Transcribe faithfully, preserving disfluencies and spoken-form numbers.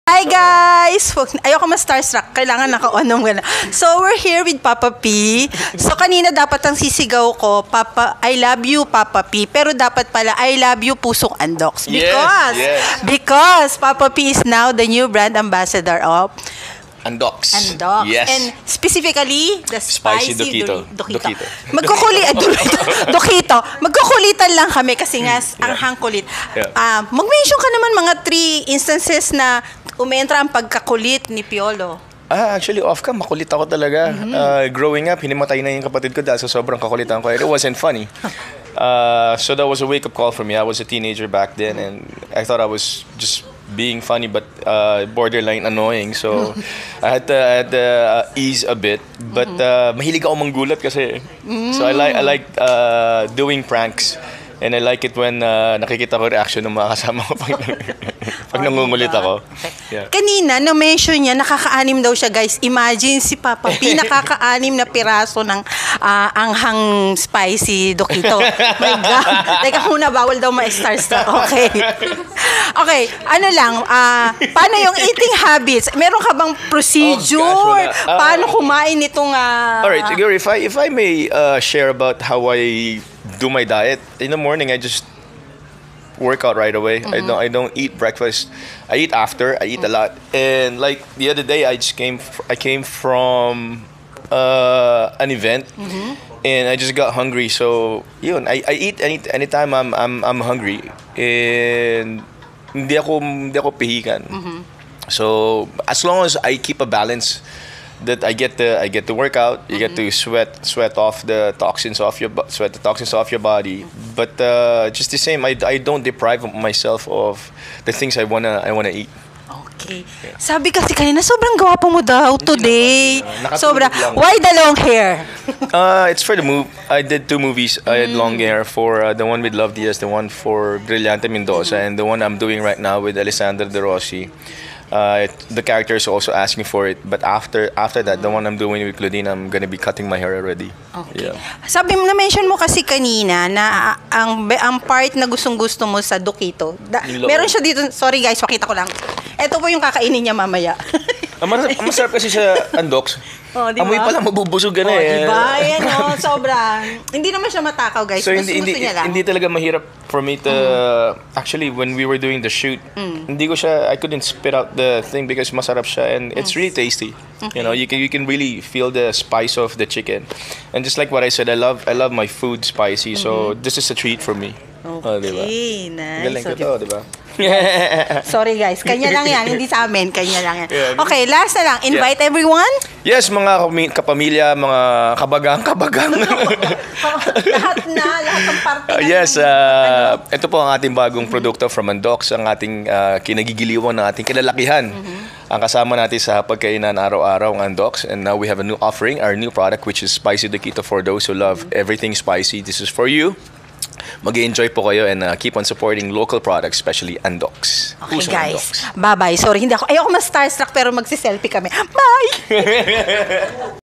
Hi guys! Ayoko ma-starstruck. Kailangan naka-on gana. So, we're here with Papa P. So, kanina dapat ang sisigaw ko, Papa, I love you, Papa P. Pero dapat pala, I love you, Pusong Undox. Because, yes, yes. because Papa P is now the new brand ambassador of Undox. Undox. Yes. And specifically, the spicy, spicy dokito. Do, dokito. Dokito. Magkukuli, ah, dokito. dokito. Magkukulitan lang kami kasi nga mm, ang yeah. hangkulit. Yeah. Uh, mag-mention ka naman mga three instances na umentra ang pagkakulit ni Piolo. Ah, actually, off-cam, makulit ako talaga. Mm-hmm. uh, growing up, hinimatay na yung kapatid ko dahil sa sobrang kakulitan ko. It wasn't funny. Uh, so that was a wake-up call for me. I was a teenager back then and I thought I was just being funny but uh, borderline annoying. So I had to, I had to uh, ease a bit. But uh, mahilig ako manggulat kasi. So I like I like uh, doing pranks. And I like it when uh, nakikita ko reaction ng mga kasama ko pag, pag oh, nangungulit ako. Yeah. Kanina, na-mention niya, nakaka-anim daw siya, guys. Imagine si Papa P, nakaka-anim na piraso ng uh, anghang spicy dokito. My God. Teka muna, bawal daw ma-starstruck. Okay. Okay, ano lang, uh, paano yung eating habits? Meron ka bang procedure? Oh, gosh, uh, paano kumain itong... Uh, Alright, Siguro, if I, if I may uh, share about how I do my diet. In the morning, I just work out right away. Mm-hmm. I don't I don't eat breakfast. I eat after. I eat mm-hmm. a lot. And like the other day, I just came. I came from uh, an event, mm-hmm. and I just got hungry. So yun, I, I eat any anytime I'm I'm I'm hungry. And hindi ako hindi ako pihikan. Mm-hmm. So as long as I keep a balance. That I get to I get to work out. You mm-hmm. get to sweat sweat off the toxins off your sweat the toxins off your body. But uh, just the same, I, I don't deprive myself of the things I wanna I wanna eat. Okay. Yeah. Sabi kasi kanina sobrang gwapo mo daw today. Uh, Sobra. Why the long hair? uh, it's for the move. I did two movies. Mm. I had long hair for uh, the one with Love Diaz, the one for Brillante Mendoza, mm-hmm. and the one I'm doing right now with Alessandra De Rossi. Uh, it, the character is also asking for it, but after after that, the one I'm doing with Claudine, I'm gonna be cutting my hair already. Okay. Yeah. Sabi mo, na-mention mo kasi kanina na ang ang part na gustong-gusto mo sa dokito. Da, meron siya dito, sorry guys, pakita ko lang. Ito po yung kakainin niya mamaya. Ang masarap, ang masarap kasi sa Undox. Oh, diba? Amoy pa lang mabubusog ka na oh, eh. Diba? Yan o, oh, sobra. Hindi naman siya matakaw guys. So gusto, hindi, gusto hindi, niya lang. hindi talaga mahirap for me to, mm. actually when we were doing the shoot, mm. hindi ko siya, I couldn't spit out the thing because masarap siya and it's really tasty. Okay. You know, you can you can really feel the spice of the chicken. And just like what I said, I love I love my food spicy, so mm-hmm. this is a treat for me. Okay, oh, diba? Nice. Galing ko to, diba? Sorry guys, kanya lang yan, hindi sa amin, kanya lang yan. Okay, last na lang, invite yeah. everyone? Yes, mga kapamilya, mga kabagang-kabagang. Lahat na, lahat ng parte uh, Yes, uh, ito po ang ating bagong produkto from Undox, ang ating uh, kinagigiliwan ng ating kinalakihan. Mm-hmm. Ang kasama natin sa pagkainan araw-araw ang Undox, and now we have a new offering, our new product, which is Spicy Dokito for those who love mm-hmm. everything spicy. This is for you. Mag-enjoy po kayo and uh, keep on supporting local products, especially Undox. Okay Pusong guys, bye-bye. Sorry, hindi ako, ayoko ma-starstruck pero magsi-selfie kami. Bye!